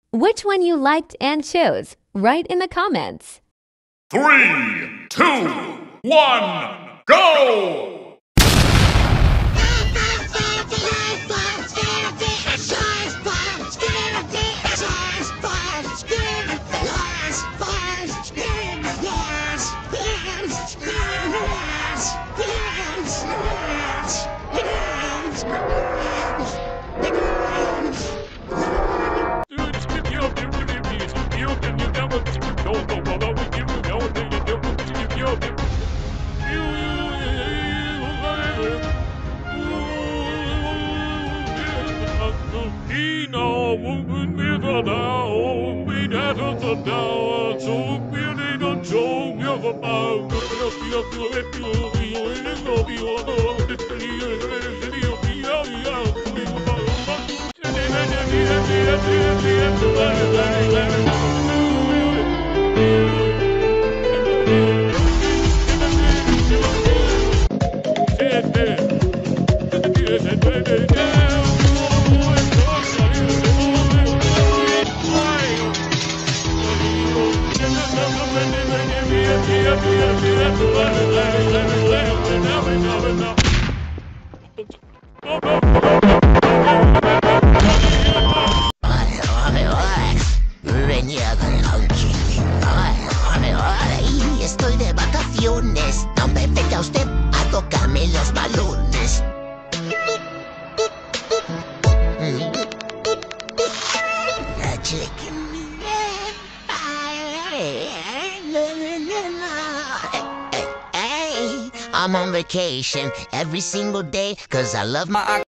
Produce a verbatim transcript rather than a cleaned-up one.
Which one you liked and chose? Write in the comments. Three, two, one, go! Estoy de vacaciones, no me venga usted a tocarme los balones. I'm on vacation every single day, cause I love my